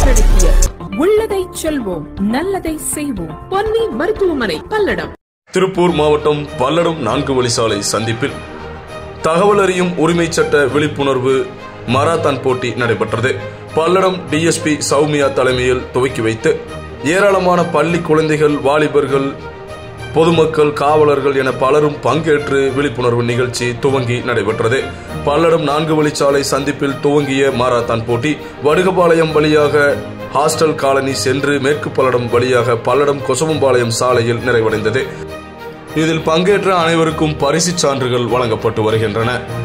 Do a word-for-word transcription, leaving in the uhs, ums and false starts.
உள்ளடக்கிய உள்ளதை செல்வோம் நல்லதை செய்வோம் பொன்னி மருத்துவமனை பல்லடம். திருப்பூர் மாவட்டம் பல்லடம் நான்கு வழிசாலை சந்திப்பில் தகவல் அறியும் உரிமை சட்ட விழிப்புணர்வு மராத்தான் போட்டி நடைபெற்றது. பல்லடம் டிஎஸ்பி சௌமியா தலைமையில் துவக்கி வைத்து ஏராளமான பள்ளி குழந்தைகள், வாலிபர்கள், பொதுமக்கள், காவலர்கள் என பலரும் பங்கேற்று விழிப்புணர்வு நிகழ்ச்சி துவங்கி நடைபெற்றது. பல்லடம் நான்கு வழிச்சாலை சந்திப்பில் துவங்கிய மாரத்தான் போட்டி வடுகபாளையம் வழியாக ஹாஸ்டல் காலனி சென்று மேற்கு பல்லடம் வழியாக பல்லடம் கொசவம்பாளையம் சாலையில் நிறைவடைந்தது. இதில் பங்கேற்ற அனைவருக்கும் பரிசு சான்றுகள் வழங்கப்பட்டு வருகின்றன.